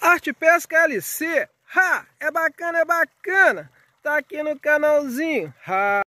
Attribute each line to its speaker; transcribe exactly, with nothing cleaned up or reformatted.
Speaker 1: Arte Pesca L C, ha! É bacana, é bacana! Tá aqui no canalzinho, ha!